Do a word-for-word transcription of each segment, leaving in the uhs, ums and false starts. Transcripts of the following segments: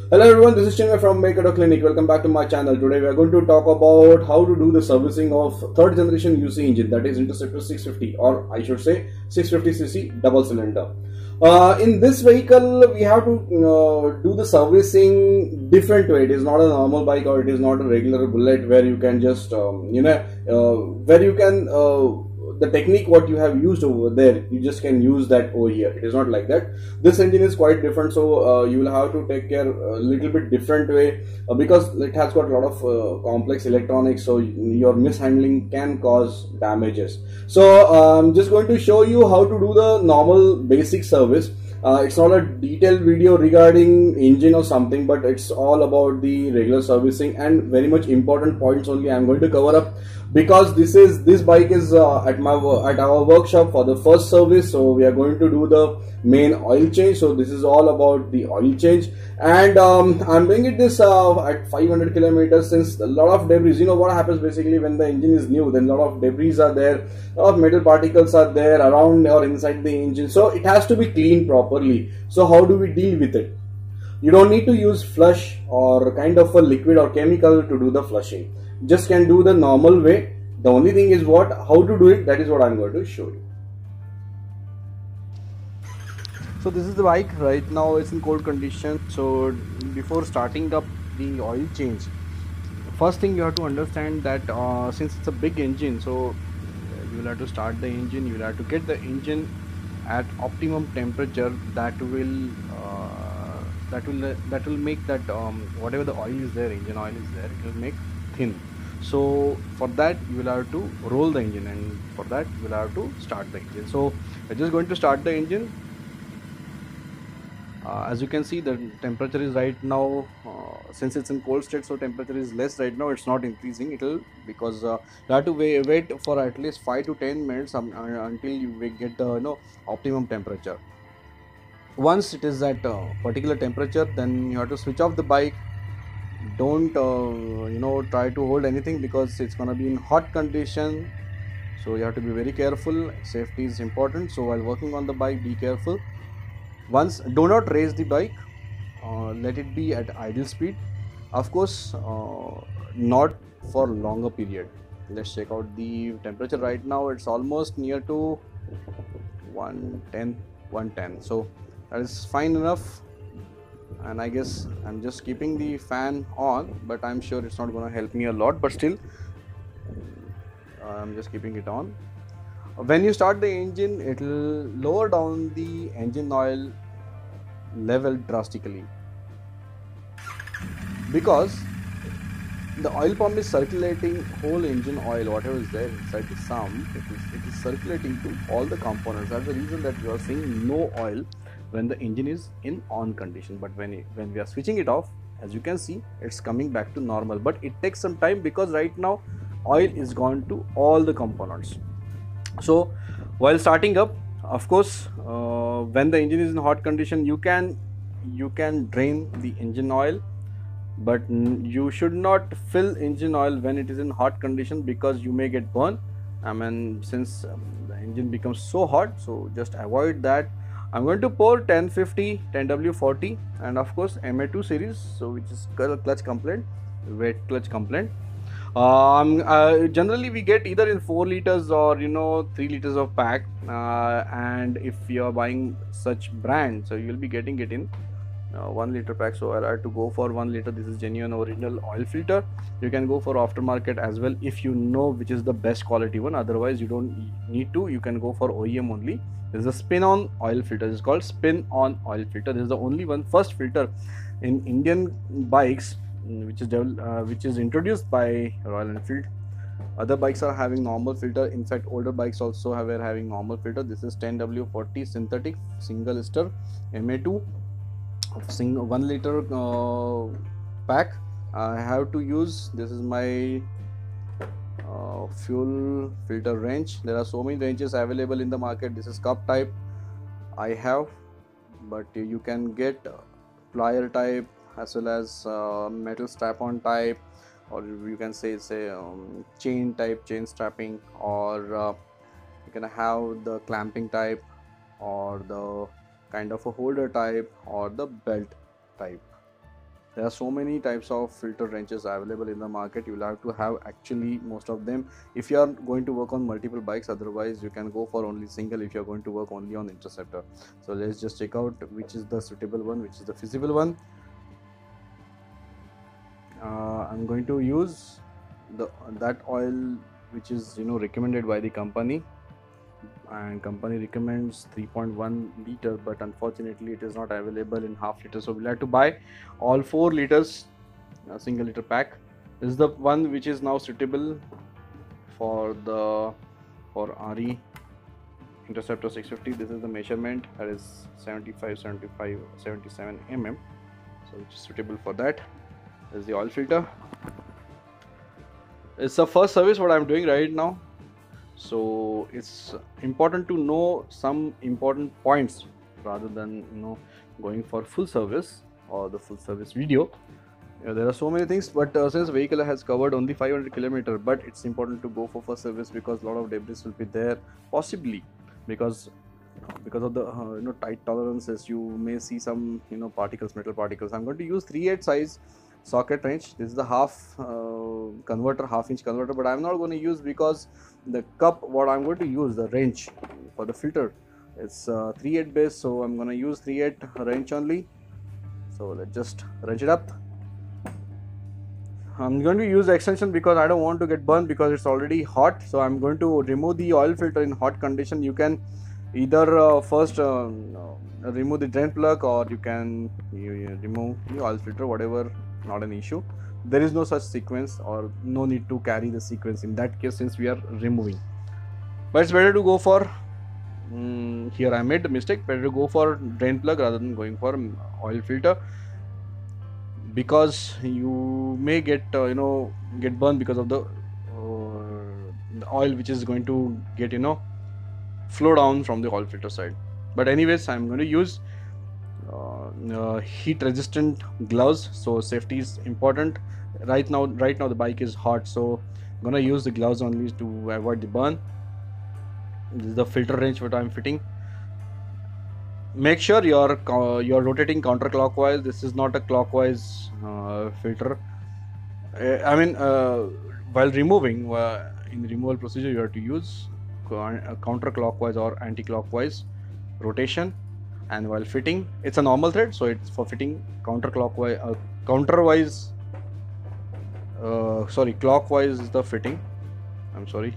Hello everyone, this is Chinmay from Make Auto Clinic. Welcome back to my channel. Today we are going to talk about how to do the servicing of third generation U C engine, that is Interceptor six fifty, or I should say six fifty c c double cylinder. Uh, in this vehicle we have to uh, do the servicing different way. It is not a normal bike, or it is not a regular bullet where you can just um, you know uh, where you can uh, the technique what you have used over there, you just can use that over here. It is not like that. This engine is quite different, so uh, you will have to take care a little bit different way, uh, because it has got a lot of uh, complex electronics, so your mishandling can cause damages. So I'm um, just going to show you how to do the normal basic service. Uh, it's not a detailed video regarding engine or something, but it's all about the regular servicing and very much important points only I'm going to cover up, because this is this bike is uh, at my at our workshop for the first service. So we are going to do the main oil change. So this is all about the oil change, and um, I'm doing it this uh, at five hundred kilometers, since a lot of debris, you know what happens basically when the engine is new, then a lot of debris are there, a lot of metal particles are there around or inside the engine, so it has to be cleaned properly. So how do we deal with it? You don't need to use flush or kind of a liquid or chemical to do the flushing. Just can do the normal way. The only thing is what how to do it, that is what I'm going to show you. So this is the bike right now. It's in cold condition. So before starting up the oil change, first thing you have to understand that uh, since it's a big engine, so you will have to start the engine. You will have to get the engine at optimum temperature. That will uh, that will that will make that um, whatever the oil is there, engine oil is there, it will make thin. So for that you will have to roll the engine, and for that you will have to start the engine. So we're just going to start the engine. Uh, as you can see, the temperature is right now, uh, since it's in cold state, so temperature is less right now. It's not increasing. It'll because uh, you have to wait, wait for at least five to ten minutes um, uh, until you get the you know optimum temperature. Once it is at a particular temperature, then you have to switch off the bike. Don't uh, you know try to hold anything, because it's gonna be in hot condition. So you have to be very careful. Safety is important. So while working on the bike, be careful. Once, do not raise the bike, uh, let it be at idle speed, of course, uh, not for longer period. Let's check out the temperature right now. It's almost near to one ten, so that is fine enough. And I guess I'm just keeping the fan on, but I'm sure it's not going to help me a lot, but still I'm just keeping it on. When you start the engine, it will lower down the engine oil level drastically, because the oil pump is circulating whole engine oil, whatever is there inside the sump, it is, it is circulating to all the components. That's the reason that you are seeing no oil when the engine is in on condition. But when it, when we are switching it off, as you can see, it's coming back to normal. But it takes some time, because right now oil is gone to all the components. So while starting up, of course, uh, when the engine is in hot condition, you can you can drain the engine oil, but you should not fill engine oil when it is in hot condition, because you may get burned. I mean, since um, the engine becomes so hot, so just avoid that. I'm going to pour ten fifty, ten W forty, and of course M A two series, so which is clutch complaint, wet clutch complaint. Um, uh, generally we get either in four liters or you know three liters of pack, uh, and if you are buying such brand, so you will be getting it in uh, one liter pack. So I like to go for one liter. This is genuine original oil filter. You can go for aftermarket as well if you know which is the best quality one. Otherwise you don't need to. You can go for O E M only. There is a spin-on oil filter. It's called spin-on oil filter. This is the only one, first filter in Indian bikes, which is uh, which is introduced by Royal Enfield. Other bikes are having normal filter. In fact, older bikes also have are having normal filter. This is ten W forty synthetic single ester M A two, single one liter uh, pack. I have to use. This is my uh, fuel filter range. There are so many ranges available in the market. This is cup type I have, but you can get plier type, as well as uh, metal strap-on type, or you can say say um, chain type, chain strapping, or uh, you can have the clamping type, or the kind of a holder type, or the belt type. There are so many types of filter wrenches available in the market. You will have to have actually most of them if you are going to work on multiple bikes. Otherwise you can go for only single if you are going to work only on Interceptor. So let's just check out which is the suitable one, which is the feasible one. uh, I'm going to use the that oil which is you know recommended by the company, and company recommends three point one liter, but unfortunately it is not available in half liter, so we'll have to buy all four liters, a single liter pack. This is the one which is now suitable for the for R E Interceptor six fifty. This is the measurement, that is seventy-five, seventy-five, seventy-seven millimeters, so which is suitable for that. This is the oil filter. It's the first service what I'm doing right now, so it's important to know some important points rather than you know going for full service or the full service video. Yeah, there are so many things, but uh, since vehicle has covered only five hundred kilometers, but it's important to go for first service because a lot of debris will be there, possibly because because of the uh, you know tight tolerances. You may see some you know particles, metal particles. I'm going to use three eight size socket wrench. This is the half uh, converter, half inch converter, but I'm not going to use because the cup what I'm going to use, the wrench for the filter, it's uh, three eight base, so I'm going to use three eight wrench only. So let's just wrench it up. I'm going to use extension because I don't want to get burned because it's already hot. So I'm going to remove the oil filter in hot condition. You can either uh, first uh, remove the drain plug, or you can you, you remove the oil filter, whatever, not an issue. There is no such sequence or no need to carry the sequence in that case since we are removing. But it's better to go for um, here I made a mistake. Better to go for drain plug rather than going for oil filter, because you may get uh, you know get burned because of the, uh, the oil which is going to get you know flow down from the oil filter side. But anyways, I'm going to use uh, uh, heat resistant gloves, so safety is important. Right now right now the bike is hot, so I'm going to use the gloves only to avoid the burn. This is the filter wrench what I'm fitting. Make sure you're uh, you're rotating counterclockwise. This is not a clockwise uh, filter. uh, I mean uh, while removing, uh, in the removal procedure you have to use uh, counterclockwise or anti-clockwise rotation, and while fitting it's a normal thread, so it's for fitting counterclockwise, uh, counterwise uh, sorry clockwise is the fitting. I'm sorry.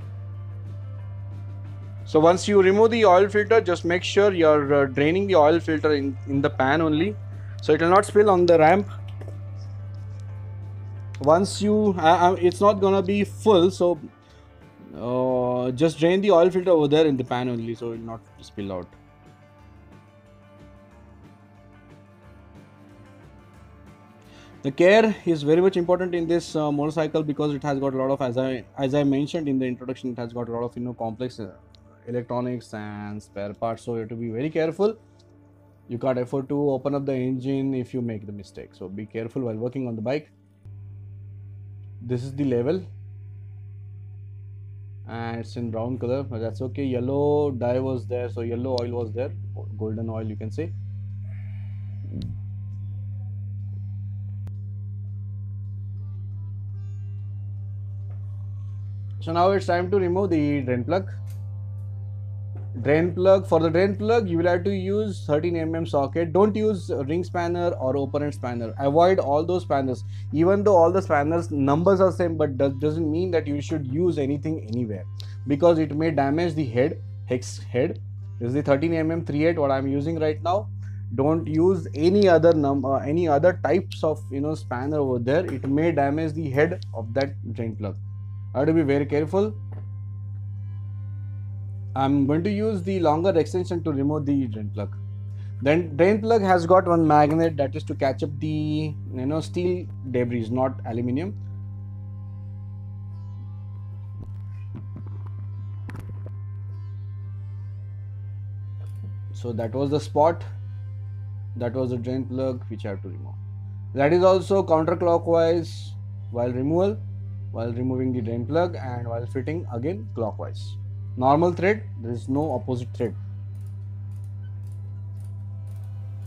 So once you remove the oil filter, just make sure you're uh, draining the oil filter in, in the pan only, so it will not spill on the ramp. Once you, uh, it's not gonna be full, so uh, just drain the oil filter over there in the pan only, so it will not spill out. The care is very much important in this uh, motorcycle because it has got a lot of, as I as I mentioned in the introduction, it has got a lot of you know complex uh, electronics and spare parts, so you have to be very careful. You can't afford to open up the engine if you make the mistake, so be careful while working on the bike. This is the level and it's in brown color, but that's okay. Yellow dye was there, so yellow oil was there, golden oil you can say. So now it's time to remove the drain plug. Drain plug, for the drain plug you will have to use thirteen millimeter socket. Don't use ring spanner or open end spanner. Avoid all those spanners. Even though all the spanners numbers are same, but that doesn't mean that you should use anything anywhere, because it may damage the head, hex head. This is the thirteen millimeter three eight what I'm using right now. Don't use any other number, uh, any other types of you know spanner over there. It may damage the head of that drain plug. I have to be very careful. I'm going to use the longer extension to remove the drain plug. Then drain plug has got one magnet that is to catch up the you know steel debris, not aluminium. So that was the spot. That was the drain plug which I have to remove. That is also counterclockwise while removal, while removing the drain plug, and while fitting again clockwise. Normal thread, there is no opposite thread.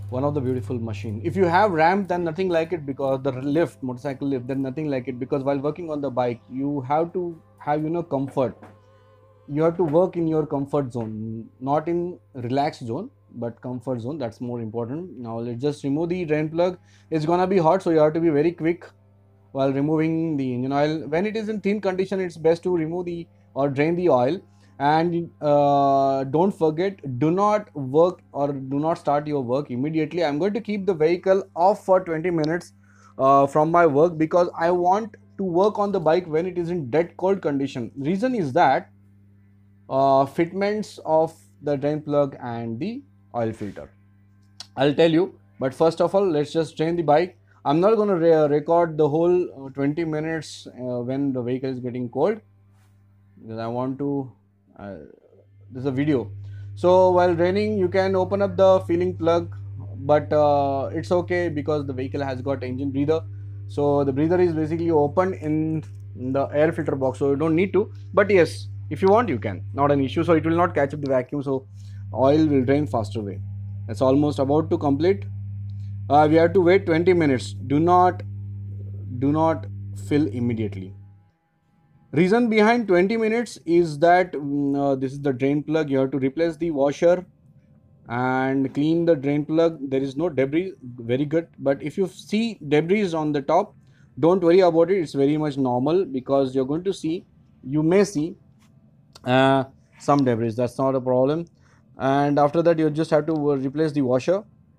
One of the beautiful machine. If you have ramp, then nothing like it, because the lift, motorcycle lift, then nothing like it, because while working on the bike, you have to have, you know, comfort. You have to work in your comfort zone, not in relaxed zone, but comfort zone. That's more important. Now let's just remove the drain plug. It's gonna be hot, so you have to be very quick while removing the engine oil. When it is in thin condition, it's best to remove the or drain the oil. And uh, don't forget, do not work or do not start your work immediately. I'm going to keep the vehicle off for twenty minutes uh, from my work, because I want to work on the bike when it is in dead cold condition. Reason is that uh, fitments of the drain plug and the oil filter, I'll tell you. But first of all, let's just drain the bike. I'm not going to re record the whole uh, twenty minutes uh, when the vehicle is getting cold, because I want to, uh, this is a video. So while draining, you can open up the filling plug, but uh, it's okay because the vehicle has got engine breather. So the breather is basically open in the air filter box, so you don't need to. But yes, if you want, you can, not an issue. So it will not catch up the vacuum, so oil will drain faster way. It's almost about to complete. Uh, we have to wait twenty minutes. Do not do not fill immediately. Reason behind twenty minutes is that mm, uh, this is the drain plug. You have to replace the washer and clean the drain plug. There is no debris, very good. But if you see debris on the top, don't worry about it. It's very much normal, because you're going to see, you may see uh, some debris. That's not a problem. And after that, you just have to uh, replace the washer.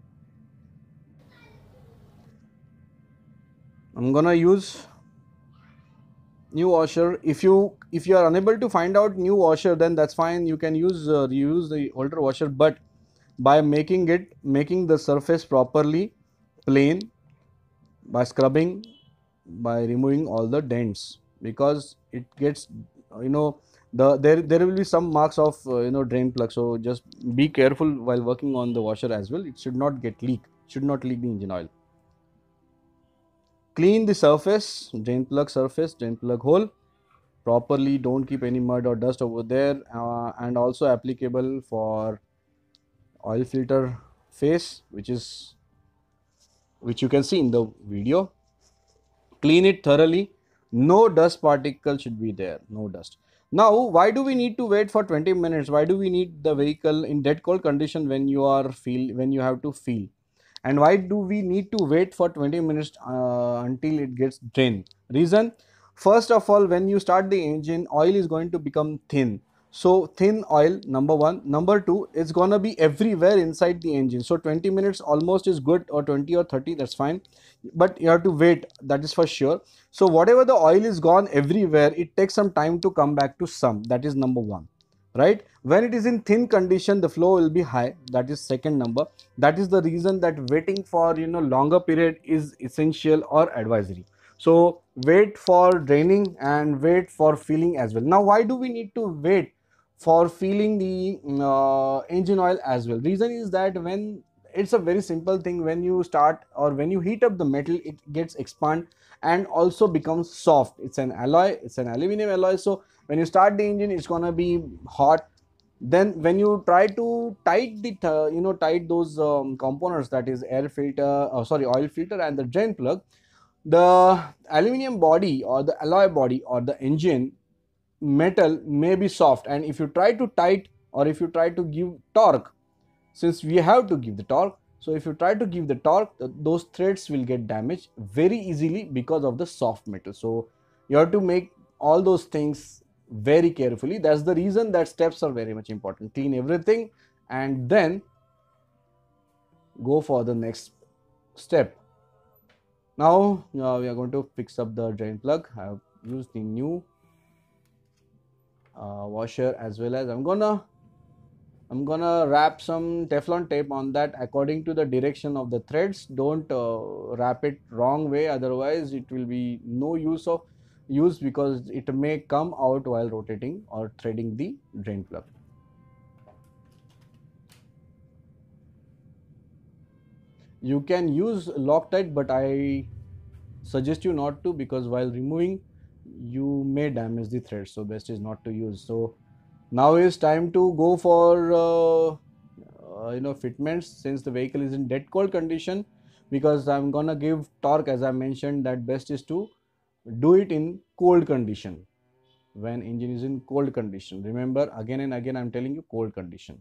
I'm gonna use new washer. If you if you are unable to find out new washer, then that's fine. You can use uh, reuse the older washer, but by making it making the surface properly plain, by scrubbing, by removing all the dents, because it gets, you know, the there there will be some marks of uh, you know, drain plug. So just be careful while working on the washer as well. It should not get leak, should not leak the engine oil. Clean the surface, drain plug surface, drain plug hole properly. Don't keep any mud or dust over there, uh, and also applicable for oil filter face, which is which you can see in the video. Clean it thoroughly. No dust particle should be there, no dust. Now, why do we need to wait for twenty minutes? Why do we need the vehicle in dead cold condition when you are feel when you have to feel? And why do we need to wait for twenty minutes uh, until it gets drained? Reason: first of all, when you start the engine, oil is going to become thin. So thin oil, number one. Number two, it's gonna be everywhere inside the engine. So twenty minutes almost is good, or twenty or thirty, that's fine. But you have to wait, that is for sure. So whatever the oil is gone everywhere, it takes some time to come back to some. That is number one, right? When it is in thin condition, the flow will be high. That is second number. That is the reason that waiting for, you know, longer period is essential or advisory. So wait for draining and wait for filling as well. Now, why do we need to wait for filling the uh, engine oil as well? Reason is that when it's a very simple thing, when you start or when you heat up the metal, it gets expand and also becomes soft. It's an alloy, it's an aluminum alloy. So when you start the engine, it's gonna be hot. Then when you try to tight the uh, you know, tight those um, components, that is air filter, uh, sorry, oil filter and the drain plug, the aluminum body or the alloy body or the engine metal may be soft, and if you try to tight or if you try to give torque, since we have to give the torque, so if you try to give the torque, those threads will get damaged very easily because of the soft metal. So you have to make all those things very carefully. That's the reason that steps are very much important. Clean everything and then go for the next step. Now uh, we are going to fix up the drain plug. I have used the new uh, washer, as well as I'm gonna I'm gonna wrap some Teflon tape on that according to the direction of the threads. Don't uh, wrap it wrong way, otherwise it will be no use of use, because it may come out while rotating or threading the drain plug. You can use Loctite, but I suggest you not to, because while removing you may damage the thread, so best is not to use. So now is time to go for uh, uh, you know fitments since the vehicle is in dead cold condition, because I'm gonna give torque, as I mentioned, that best is to do it in cold condition, when engine is in cold condition. Remember, again and again I'm telling you, cold condition.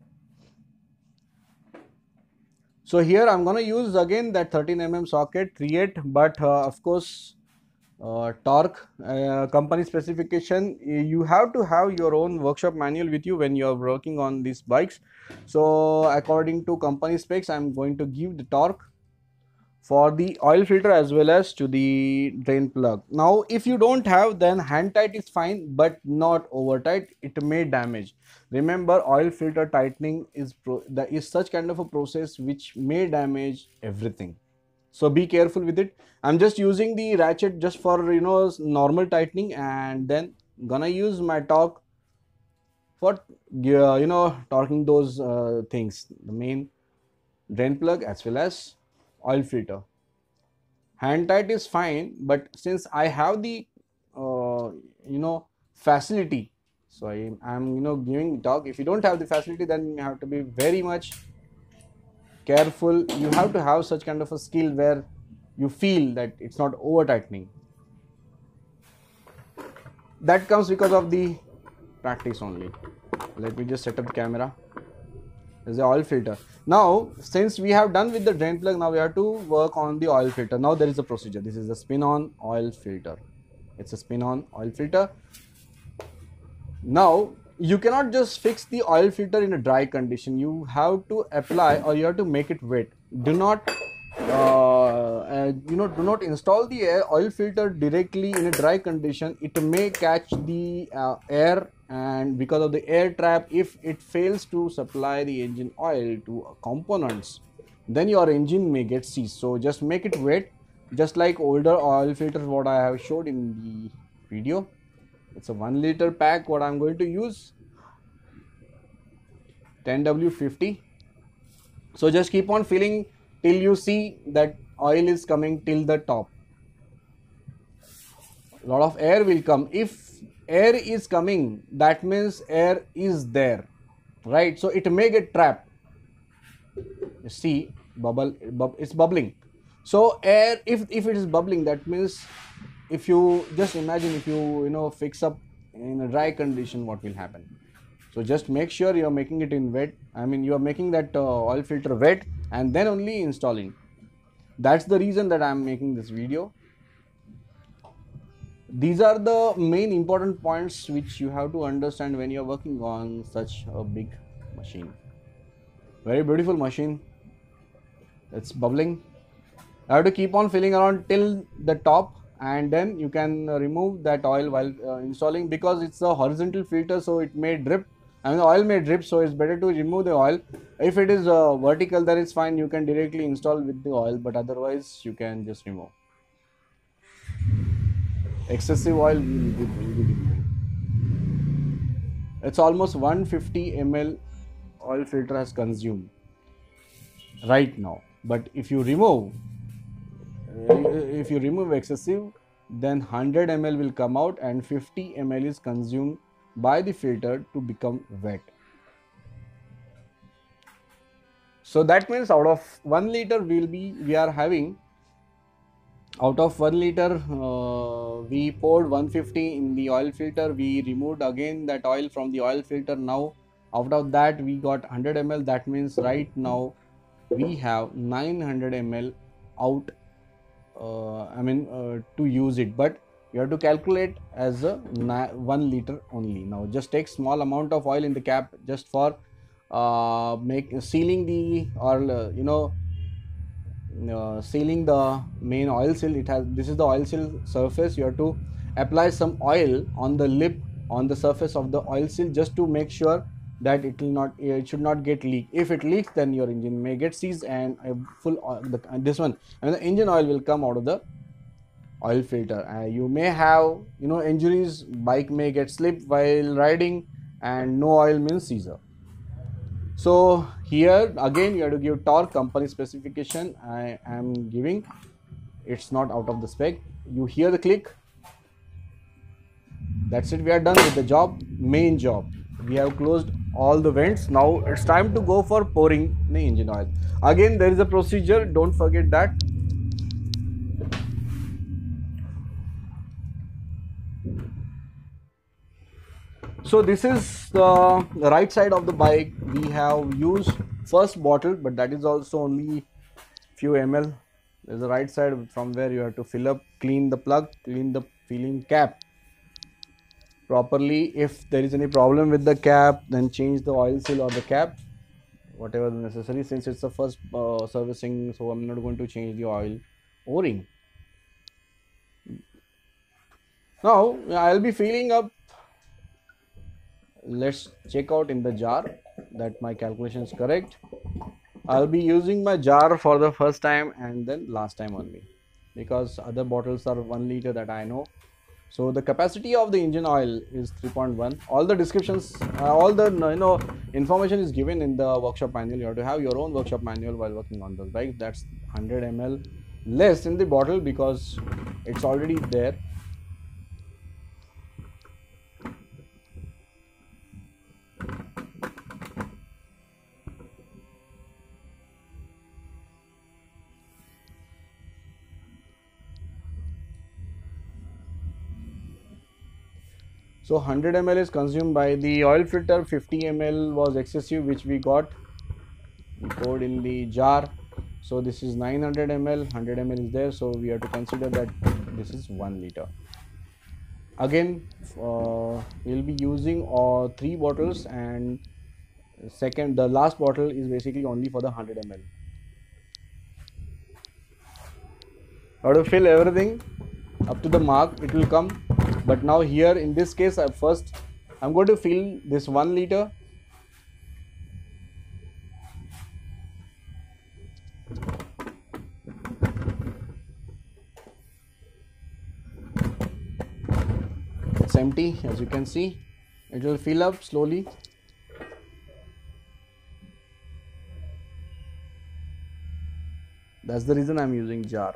So here I'm going to use again that thirteen millimeter socket, create, but uh, of course uh, torque uh, company specification, you have to have your own workshop manual with you when you are working on these bikes. So according to company specs, I'm going to give the torque for the oil filter as well as to the drain plug. Now if you don't have, then hand tight is fine, but not over tight, it may damage. Remember, oil filter tightening is pro that is such kind of a process which may damage everything, so be careful with it. I'm just using the ratchet just for, you know, normal tightening, and then gonna use my torque for uh, you know torquing those uh, things, the main drain plug as well as oil filter. Hand tight is fine, but since I have the uh, you know facility, so I am you know giving torque. If you don't have the facility, then you have to be very much careful. You have to have such kind of a skill where you feel that it's not over tightening. That comes because of the practice only. Let me just set up the camera. There's the oil filter. Now since we have done with the drain plug, now we have to work on the oil filter. Now there is a procedure. This is the spin on oil filter. It's a spin on oil filter. Now you cannot just fix the oil filter in a dry condition. You have to apply, or you have to make it wet. Do not uh, uh, you know do not install the air oil filter directly in a dry condition. It may catch the uh, air, and because of the air trap, if it fails to supply the engine oil to components, then your engine may get seized. So just make it wet, just like older oil filters what I have showed in the video. It's a one liter pack what I'm going to use, ten W fifty. So just keep on filling till you see that oil is coming till the top. A lot of air will come. If air is coming, that means air is there, right? So it may get trapped. You see, bubble, bub, it's bubbling. So air, if if it is bubbling, that means, if you just imagine, if you you know fix up in a dry condition, what will happen? So just make sure you are making it in wet. I mean, you are making that uh, oil filter wet, and then only installing. That's the reason that I am making this video. These are the main important points which you have to understand when you are working on such a big machine. Very beautiful machine. It's bubbling. I have to keep on filling around till the top, and then you can remove that oil while uh, installing, because it's a horizontal filter, so it may drip. I mean, the oil may drip, so it's better to remove the oil. If it is uh, vertical, then it's fine. You can directly install with the oil, but otherwise you can just remove. Excessive oil will be, will be removed. It's almost one hundred fifty milliliters oil filter has consumed right now. But if you remove, if you remove excessive, then one hundred milliliters will come out, and fifty milliliters is consumed by the filter to become wet. So that means out of one liter will be we are having out of one liter uh, we poured one hundred fifty in the oil filter. We removed again that oil from the oil filter. Now out of that we got one hundred milliliters. That means right now we have nine hundred milliliters out. Uh, I mean uh, to use it, but you have to calculate as a one liter only. Now just take small amount of oil in the cap just for uh, make sealing the or uh, you know uh, sealing the main oil seal. It has this is the oil seal surface. You have to apply some oil on the lip, on the surface of the oil seal, just to make sure that it will not it should not get leak. If it leaks, then your engine may get seized, and a full oil, the, this one and the engine oil will come out of the oil filter. Uh, you may have you know injuries. Bike may get slipped while riding, and no oil means seizure. So here again you have to give torque company specification. I am giving, it's not out of the spec. You hear the click. That's it. We are done with the job, main job. We have closed all the vents. Now it's time to go for pouring the engine oil. Again, there is a procedure, don't forget that. So this is the, the right side of the bike. We have used first bottle, but that is also only few ml. There's the right side from where you have to fill up, clean the plug, clean the filling cap properly. If there is any problem with the cap, then change the oil seal or the cap, whatever necessary. Since it's the first uh, servicing, so I'm not going to change the oil o-ring. Now I'll be filling up. Let's check out in the jar that my calculation is correct. I'll be using my jar for the first time and then last time only, because other bottles are one liter that I know. So the capacity of the engine oil is three point one. All the descriptions, uh, all the you know information is given in the workshop manual. You have to have your own workshop manual while working on those bikes. That's one hundred milliliters less in the bottle because it's already there. So one hundred milliliters is consumed by the oil filter. Fifty milliliters was excessive, which we got, we poured in the jar. So this is nine hundred milliliters, one hundred milliliters is there, so we have to consider that this is one liter. Again, uh, we'll be using uh, three bottles, and second, the last bottle is basically only for the one hundred milliliters. How to fill everything up to the mark, it will come. But now here in this case, I first I'm going to fill this one liter. It's empty, as you can see. It will fill up slowly. That's the reason I'm using jar.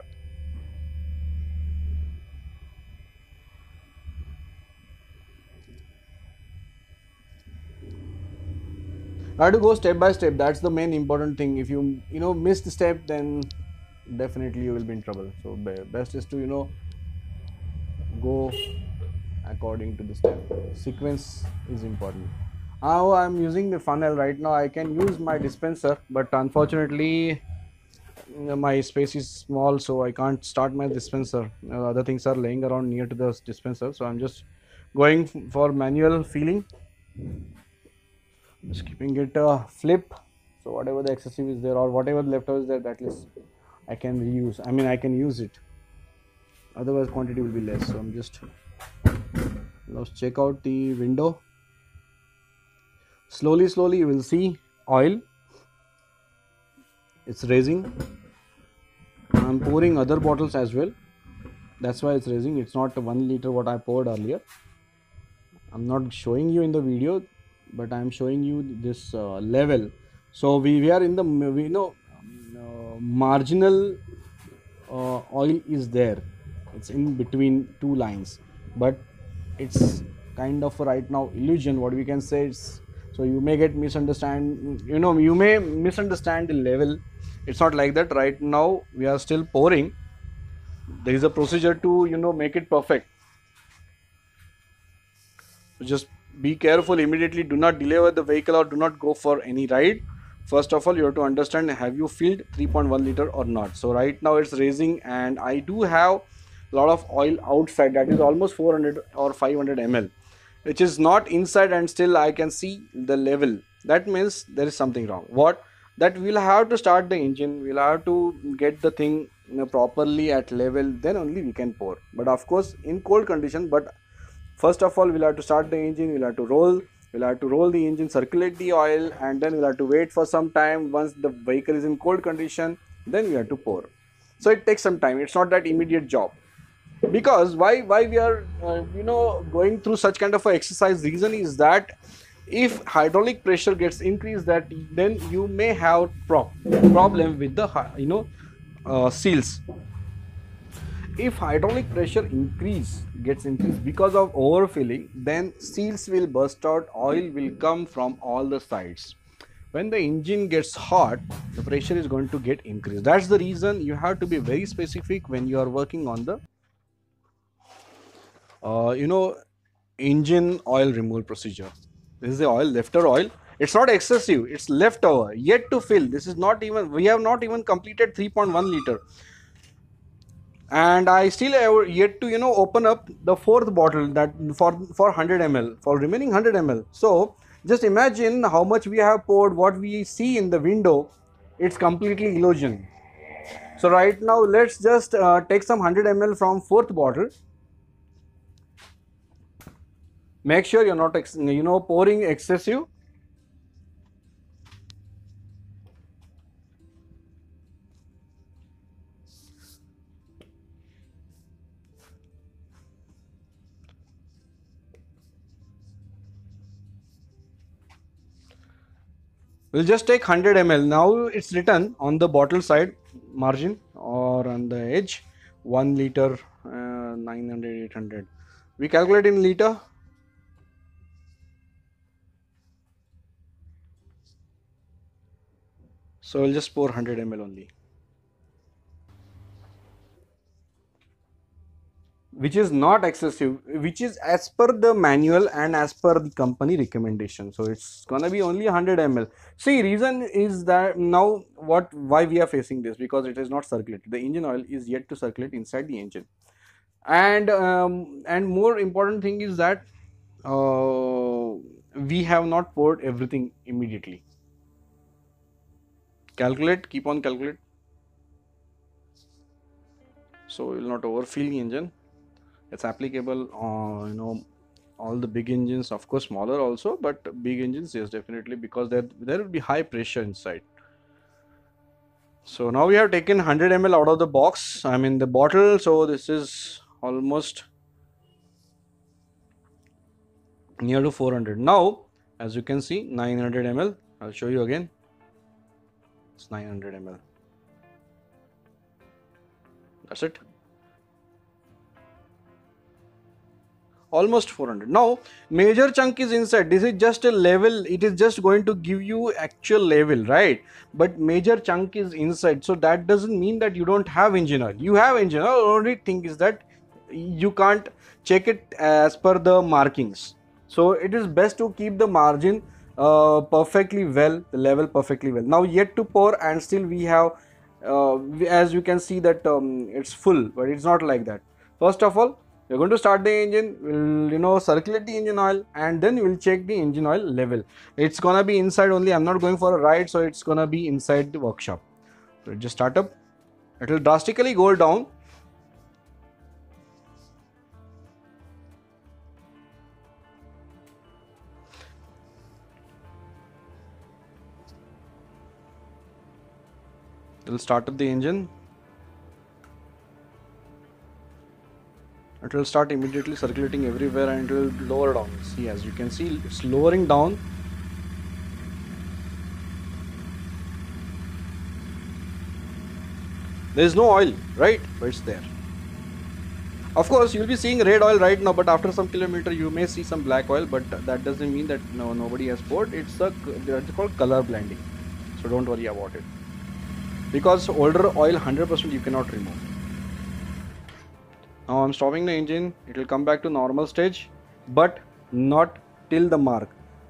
I have to go step by step. That's the main important thing. If you you know miss the step, then definitely you will be in trouble. So best is to you know go according to the step. Sequence is important. Now I'm using the funnel right now. I can use my dispenser, but unfortunately my space is small, so I can't start my dispenser. Uh, other things are laying around near to the dispenser, so I'm just going for manual feeling. Just keeping it a uh, flip, so whatever the excessive is there or whatever leftover is there, that is I can reuse. I mean I can use it. Otherwise quantity will be less. So I'm just let's check out the window. Slowly, slowly you will see oil. It's raising. I'm pouring other bottles as well. That's why it's raising. It's not one liter what I poured earlier. I'm not showing you in the video, but I am showing you this uh, level. So we, we are in the we know uh, marginal uh, oil is there. It's in between two lines, but it's kind of right now illusion. What we can say is, so you may get misunderstand. You know you may misunderstand the level. It's not like that. Right now we are still pouring. There is a procedure to you know make it perfect. So just be careful immediately. Do not delay the vehicle or do not go for any ride. First of all, you have to understand, have you filled three point one liter or not. So right now it's raising, and I do have a lot of oil outside, that is almost four hundred or five hundred milliliters, which is not inside, and still I can see the level. That means there is something wrong. What? That we'll have to start the engine, we'll have to get the thing you know, properly at level, then only we can pour. But of course in cold condition. But first of all, we'll have to start the engine, we'll have to roll, we'll have to roll the engine, circulate the oil, and then we'll have to wait for some time. Once the vehicle is in cold condition, then we have to pour. So it takes some time. It's not that immediate job. Because why why we are uh, you know going through such kind of a exercise, reason is that if hydraulic pressure gets increased, that then you may have pro problem with the you know uh, seals. If hydraulic pressure increase gets increased because of overfilling, then seals will burst out, oil will come from all the sides. When the engine gets hot, the pressure is going to get increased. That's the reason you have to be very specific when you are working on the uh, you know engine oil removal procedure. This is the oil, leftover oil. It's not excessive, it's leftover yet to fill. This is not even, we have not even completed three point one liter, and I still have yet to, you know, open up the fourth bottle, that for for one hundred milliliters, for remaining one hundred milliliters. So just imagine how much we have poured. What we see in the window, it's completely illusion. So right now let's just uh, take some one hundred milliliters from fourth bottle. Make sure you're not ex you know pouring excessive. We'll just take one hundred milliliters. Now it's written on the bottle side margin or on the edge, one liter, uh, nine hundred, eight hundred. We calculate in liter. So we'll just pour one hundred milliliters only, which is not excessive, which is as per the manual and as per the company recommendation. So it's gonna be only one hundred milliliters. See, reason is that now what, why we are facing this, because it is not circulated. The engine oil is yet to circulate inside the engine, and um, and more important thing is that uh, we have not poured everything immediately. Calculate, keep on calculate. So we will not overfill the engine. It's applicable on, you know, all the big engines, of course smaller also, but big engines, yes, definitely, because there there will be high pressure inside. So now we have taken one hundred milliliters out of the box, I mean the bottle. So this is almost near to four hundred. Now as you can see, nine hundred milliliters. I'll show you again. It's nine hundred milliliters. That's it. Almost four hundred. Now major chunk is inside. This is just a level, it is just going to give you actual level, right? But major chunk is inside, so that doesn't mean that you don't have engine oil. You have engine oil. The only thing is that you can't check it as per the markings. So it is best to keep the margin uh, perfectly well, the level perfectly well. Now yet to pour, and still we have uh, as you can see that um, it's full, but it's not like that. First of all, we're going to start the engine, we'll, you know, circulate the engine oil, and then we'll check the engine oil level. It's gonna be inside only. I'm not going for a ride, so it's gonna be inside the workshop. So just start up. It will drastically go down. It will start up the engine. It will start immediately circulating everywhere, and it will lower down. See, as you can see, it's lowering down. There is no oil, right? But it's there. Of course, you'll be seeing red oil right now, but after some kilometer, you may see some black oil. But that doesn't mean that no nobody has poured. It's a it's called color blending. So don't worry about it. Because older oil, one hundred percent you cannot remove. Now I'm stopping the engine. It will come back to normal stage, but not till the mark.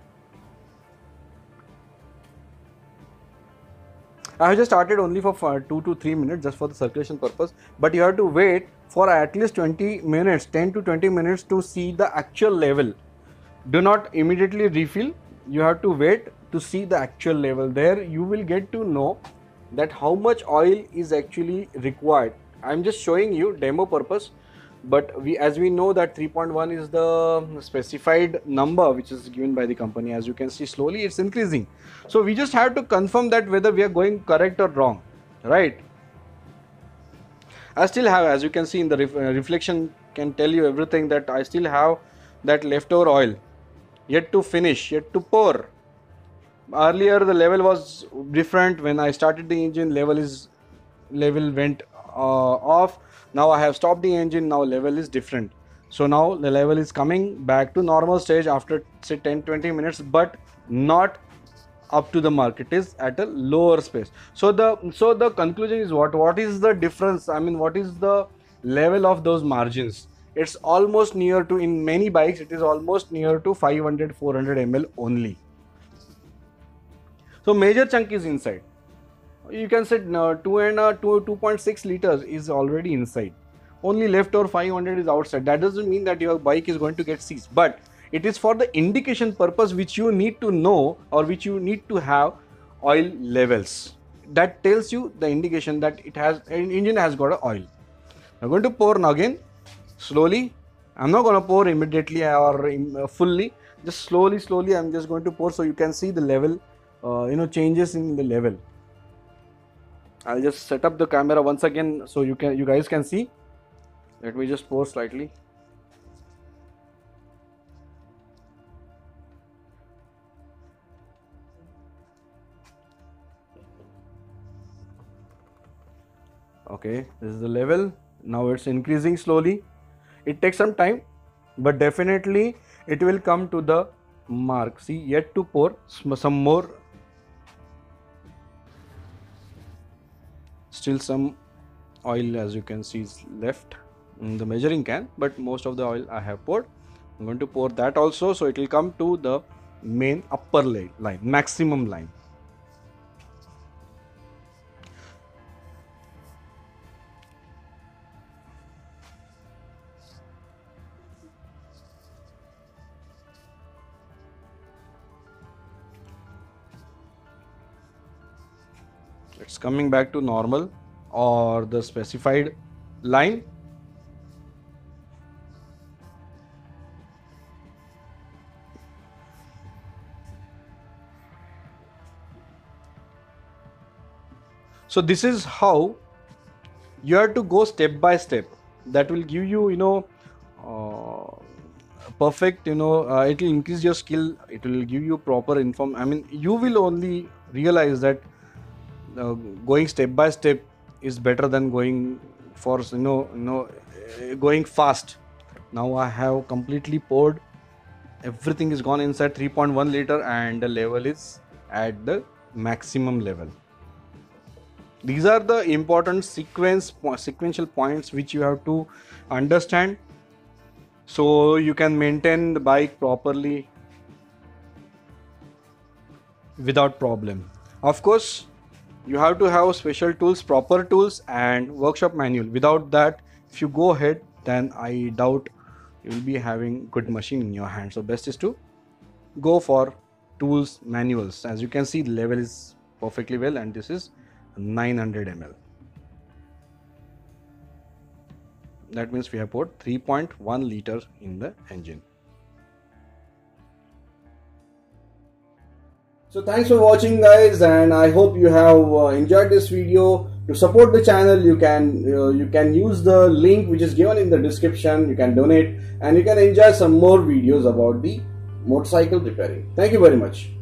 I have just started only for two to three minutes just for the circulation purpose, but you have to wait for at least twenty minutes, ten to twenty minutes to see the actual level. Do not immediately refill. You have to wait to see the actual level. There you will get to know that how much oil is actually required. I'm just showing you demo purpose, but we, as we know that three point one is the specified number which is given by the company. As you can see, slowly it's increasing. So we just have to confirm that whether we are going correct or wrong, right? I still have, as you can see in the ref reflection can tell you everything, that I still have that leftover oil yet to finish, yet to pour. Earlier the level was different. When I started the engine, level is level went uh, off. Now I have stopped the engine. Now level is different. So now the level is coming back to normal stage after say ten to twenty minutes, but not up to the mark. It is at a lower space. So the so the conclusion is what? What is the difference? I mean, what is the level of those margins? It's almost near to, in many bikes, it is almost near to five hundred to four hundred milliliters only. So major chunk is inside. You can say uh, two and uh, two, two point six liters is already inside. Only left or five hundred is outside. That doesn't mean that your bike is going to get seized, but it is for the indication purpose which you need to know, or which you need to have oil levels. That tells you the indication that it has, an engine has got a oil. I'm going to pour now again, slowly. I'm not going to pour immediately or uh, fully. Just slowly, slowly. I'm just going to pour so you can see the level, uh, you know, changes in the level. I'll just set up the camera once again so you can, you guys can see. Let me just pour slightly. Okay, this is the level. Now it's increasing slowly. It takes some time, but definitely it will come to the mark. See, yet to pour some more. Still some oil, as you can see, is left in the measuring can, but most of the oil I have poured. I'm going to pour that also, so it will come to the main upper line, maximum line. It's coming back to normal or the specified line. So this is how you have to go step by step. That will give you, you know, uh, perfect, you know, uh, it will increase your skill. It will give you proper inform. I mean, you will only realize that uh, going step by step is better than going for, you know, you know, going fast. Now I have completely poured. Everything is gone inside three point one liter, and the level is at the maximum level. These are the important sequence sequential points which you have to understand, so you can maintain the bike properly without problem. Of course, you have to have special tools, proper tools, and workshop manual. Without that, if you go ahead, then I doubt you will be having good machine in your hand. So best is to go for tools, manuals. As you can see, the level is perfectly well, and this is nine hundred milliliters. That means we have poured three point one liter in the engine. So thanks for watching, guys, and I hope you have uh, enjoyed this video. To support the channel, you can uh, you can use the link which is given in the description. You can donate, and you can enjoy some more videos about the motorcycle repairing. Thank you very much.